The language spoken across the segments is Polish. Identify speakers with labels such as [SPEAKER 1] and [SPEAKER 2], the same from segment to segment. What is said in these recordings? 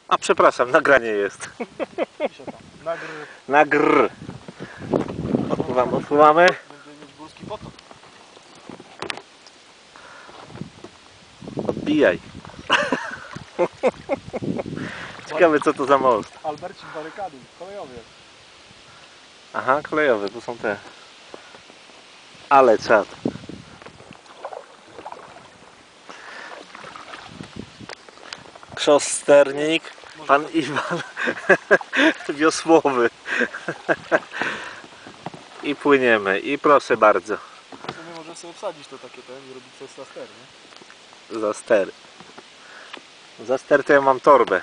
[SPEAKER 1] A przepraszam, nagranie jest. Nagr. Odpływamy.
[SPEAKER 2] Będziemy mieć górski potok.
[SPEAKER 1] Odbijaj. Ciekawe co to za most.
[SPEAKER 2] Albercik barykady, kolejowy.
[SPEAKER 1] Aha, kolejowy, tu są te. Ale czad. Krzosternik, pan Iwan wiosłowy. I płyniemy. I proszę bardzo.
[SPEAKER 2] W sumie może sobie wsadzić to takie ten i robić sobie za ster, nie?
[SPEAKER 1] Za ster. Za ster to ja mam torbę.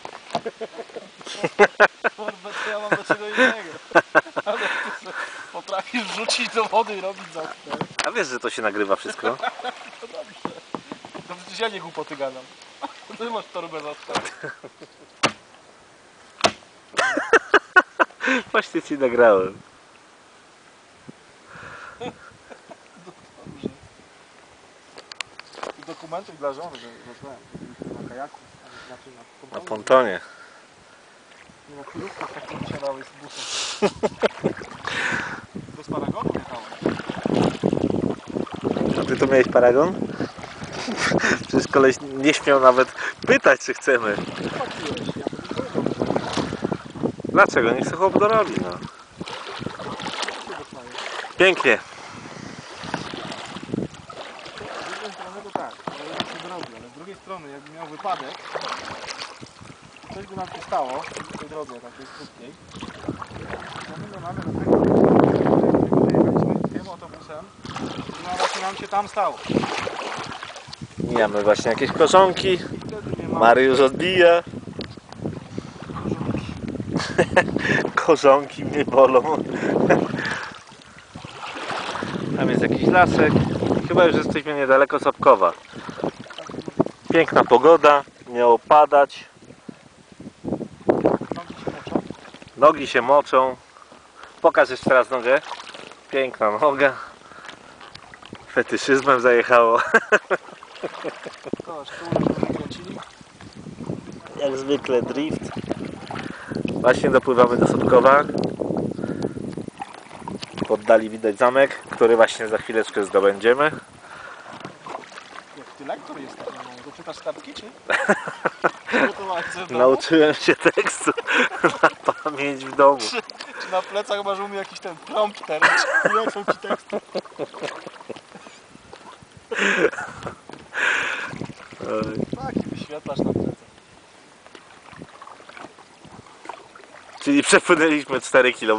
[SPEAKER 2] Torbę to ja mam do czego innego. Ale ty potrafisz wrzucić do wody i robić za ster.
[SPEAKER 1] A wiesz, że to się nagrywa wszystko?
[SPEAKER 2] No dobrze. To przecież ja nie głupoty gadam. Ty masz torbę za ster.
[SPEAKER 1] Właśnie ci nagrałem.
[SPEAKER 2] Dobrze. I dokumentuj dla żony, że na kajaku, znaczy
[SPEAKER 1] Na pontonie.
[SPEAKER 2] Nie na chwilówkach tak nie siadałeś z busem. Bez paragonu jechałem.
[SPEAKER 1] A ty to miałeś paragon? Przecież koleś nie śmiał nawet pytać, czy chcemy. Dlaczego? Niech się chłop dorobi, no. Pięknie.
[SPEAKER 2] Z jednej strony to tak, ale się dorobi, ale z drugiej strony jakby miał wypadek, coś by nam się stało w tej drodze takiej krótkiej. No my nie mamy do tego, jechaliśmy tym autobusem i no właśnie nam się tam stało.
[SPEAKER 1] Mijamy właśnie jakieś korzonki.
[SPEAKER 2] I wtedy nie mamy
[SPEAKER 1] Mariusz odbija. Korzonki mnie bolą. Tam jest jakiś lasek. Chyba już jesteśmy niedaleko Sobkowa. Piękna pogoda. Miało padać.
[SPEAKER 2] nogi się moczą.
[SPEAKER 1] Nogi się moczą. Pokaż jeszcze raz nogę. Piękna noga. Fetyszyzmem zajechało.
[SPEAKER 2] Zobacz, tu już wykręcili.
[SPEAKER 1] Jak zwykle drift. Właśnie dopływamy do Sobkowa. W oddali widać zamek, który właśnie za chwileczkę zdobędziemy.
[SPEAKER 2] Jak ty lektor jest taki, no to czytasz kartki, czy? Przygotowałeś sobie w domu?
[SPEAKER 1] Nauczyłem się tekstu na pamięć w domu.
[SPEAKER 2] Czy na plecach masz u mnie jakiś ten prompter? Czy lecą ci teksty? Taki wyświetlacz na plecach.
[SPEAKER 1] Czyli przepłynęliśmy 4 km.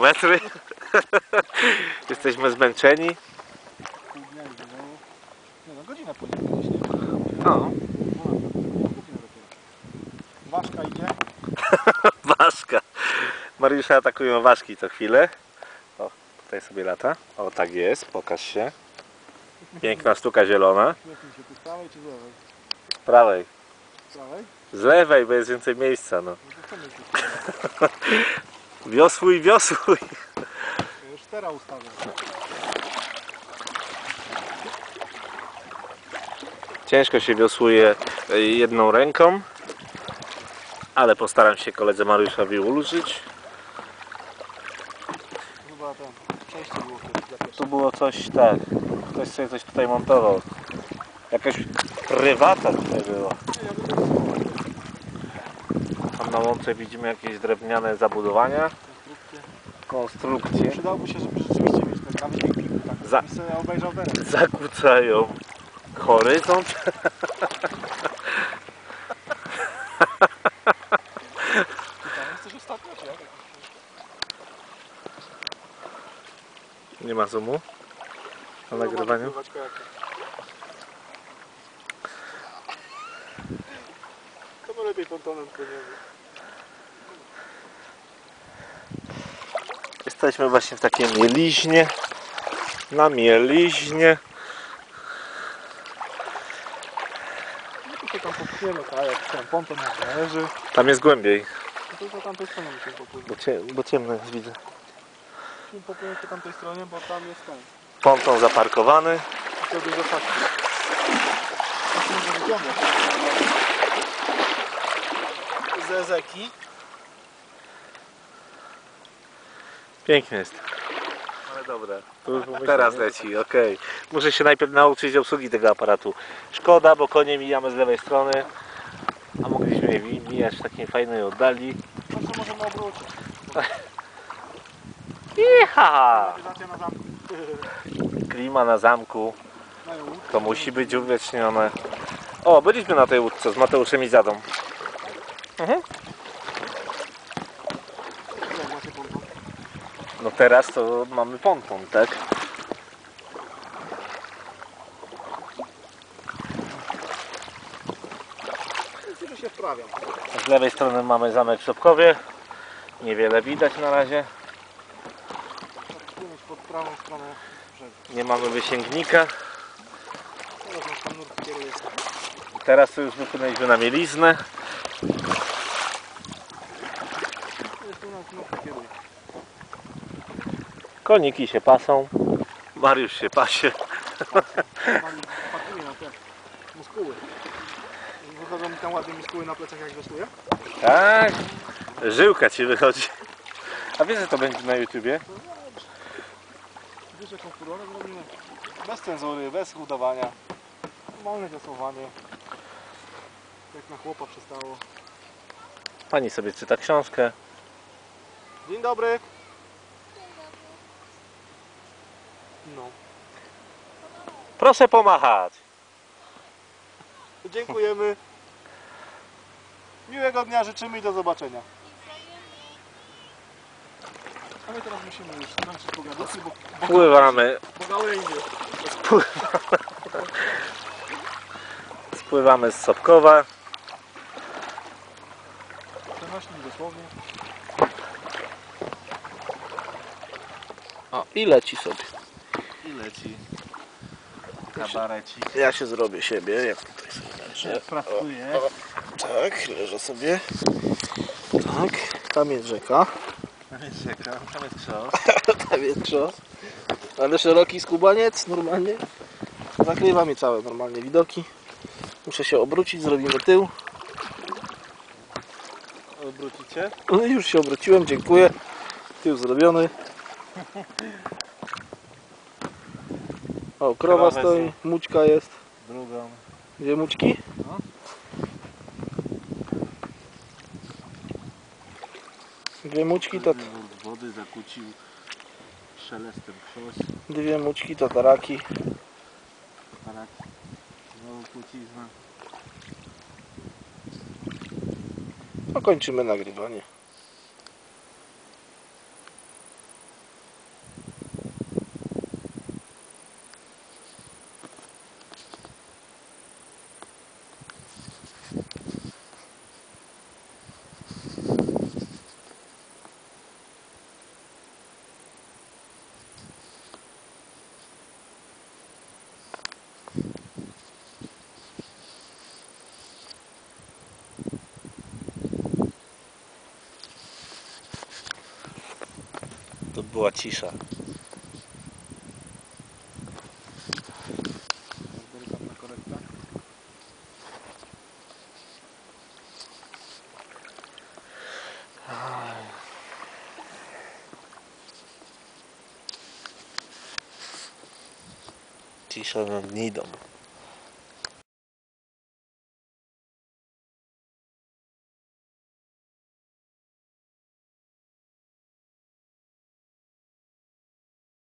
[SPEAKER 1] Jesteśmy zmęczeni.
[SPEAKER 2] Pół dnia i do domu. Nie no, godzinę płyniemy gdzieś, nie?
[SPEAKER 1] No.
[SPEAKER 2] Godzinę dopiero. Ważka idzie.
[SPEAKER 1] Ważka. Mariusza atakują ważki co chwilę. O, tutaj sobie lata. O, tak jest. Pokaż się. Piękna sztuka zielona.
[SPEAKER 2] Lepiej się tu z prawej czy z lewej?
[SPEAKER 1] Z prawej.
[SPEAKER 2] Z prawej?
[SPEAKER 1] Z lewej, bo jest więcej miejsca. No.
[SPEAKER 2] No to co myślisz? Z prawej?
[SPEAKER 1] Wiosłuj, wiosłuj.
[SPEAKER 2] To już teraz ustawiam.
[SPEAKER 1] Ciężko się wiosłuje jedną ręką, ale postaram się koledze Mariuszowi ulżyć.
[SPEAKER 2] Chyba ten przejście było kiedyś za pierwsze.
[SPEAKER 1] Tu było coś, tak, ktoś sobie coś tutaj montował. Jakaś prywata tutaj była. Tam na łące widzimy jakieś drewniane zabudowania, konstrukcje.
[SPEAKER 2] Przydałoby się, żeby rzeczywiście mieć ten kamień piku, tak.
[SPEAKER 1] Za-
[SPEAKER 2] Bym sobie obejrzał teren.
[SPEAKER 1] Zakłócają horyzont.
[SPEAKER 2] Tam jest coś ostatnio, czy jak?
[SPEAKER 1] Nie ma zoomu na nagrywaniu.
[SPEAKER 2] To my lepiej pontonem płyniemy.
[SPEAKER 1] Jesteśmy właśnie w takiej mieliźnie. Na mieliźnie.
[SPEAKER 2] No to się tam popchniemy, tak, jak ten ponton jak leży.
[SPEAKER 1] Tam jest głębiej,
[SPEAKER 2] No to za tamtej stronie musimy popłynąć.
[SPEAKER 1] bo ciemno jest, widzę.
[SPEAKER 2] Musimy popłynąć po tamtej stronie, bo tam jest ten.
[SPEAKER 1] Ponton zaparkowany.
[SPEAKER 2] I to dużo faktu. Musimy go wyciągnąć. Rezeki.
[SPEAKER 1] Pięknie jest. Ale dobra. Teraz leci, okej. Muszę się najpierw nauczyć obsługi tego aparatu. Szkoda, bo konie mijamy z lewej strony. A mogliśmy je mijać w takiej fajnej oddali.
[SPEAKER 2] No co możemy obrócić?
[SPEAKER 1] Jecha!
[SPEAKER 2] Klimatyzacja na zamku.
[SPEAKER 1] Klima na zamku.
[SPEAKER 2] Mają łódkę.
[SPEAKER 1] To musi być uwiecznione. O, byliśmy na tej łódce z Mateuszem i Zadą. Mhm.
[SPEAKER 2] Jak macie ponton?
[SPEAKER 1] No teraz to mamy ponton, tak?
[SPEAKER 2] Więc się wprawiam.
[SPEAKER 1] Z lewej strony mamy zamek w Sobkowie. Niewiele widać na razie.
[SPEAKER 2] Płynąć pod prawą stronę brzegu.
[SPEAKER 1] Nie mamy wysięgnika.
[SPEAKER 2] Teraz nas tam nurt kieruje.
[SPEAKER 1] Teraz to już wypłynęliśmy na mieliznę.
[SPEAKER 2] Jest tu nas nurt kieruje.
[SPEAKER 1] Koniki się pasą. Mariusz się pasie.
[SPEAKER 2] Patruje na te muskuły. Wychodzą mi tam ładnie muskuły na plecach jak weszuję.
[SPEAKER 1] Tak. Żyłka ci wychodzi. A wiesz, że to będzie na YouTubie?
[SPEAKER 2] Wiesz jaką furorę zrobimy? Bez cenzury, bez rudowania. Normalne wiosłowanie. Jak na chłopa przystało.
[SPEAKER 1] Pani sobie czyta książkę.
[SPEAKER 2] Dzień dobry. No.
[SPEAKER 1] Proszę pomachać.
[SPEAKER 2] Dziękujemy. Miłego dnia życzymy i do zobaczenia. A my teraz musimy już skończyć pogaduchy, bo
[SPEAKER 1] Pływamy.
[SPEAKER 2] gałęzie.
[SPEAKER 1] Spływamy z Sobkowa.
[SPEAKER 2] Przenośnik dosłownie.
[SPEAKER 1] O, i leci sobie.
[SPEAKER 2] I leci.
[SPEAKER 1] Kabarecik.
[SPEAKER 2] Ja się zrobię siebie, jak tutaj sobie leżę.
[SPEAKER 1] Pracuję.
[SPEAKER 2] Tak, leżę sobie. Tak, tam jest rzeka.
[SPEAKER 1] Tam jest rzeka, tam jest krzos.
[SPEAKER 2] Tam jest krzos. Ale szeroki skubaniec, normalnie. Zakrywa mi całe normalnie widoki. Muszę się obrócić, zrobimy tył.
[SPEAKER 1] Obrócicie?
[SPEAKER 2] No i już się obróciłem, dziękuję. Tył zrobiony. O, krowa
[SPEAKER 1] Krowę
[SPEAKER 2] stoi, mućka jest.
[SPEAKER 1] Drugą.
[SPEAKER 2] Dwie mućki?
[SPEAKER 1] No.
[SPEAKER 2] Dwie mućki to...
[SPEAKER 1] Nurt wody zakłócił szelestem krzos.
[SPEAKER 2] Dwie mućki to taraki.
[SPEAKER 1] Tarak. Znowu kłócizna.
[SPEAKER 2] No kończymy nagrywanie.
[SPEAKER 1] To była cisza.
[SPEAKER 2] Delikatna korekta.
[SPEAKER 1] Cisza nad Nidą.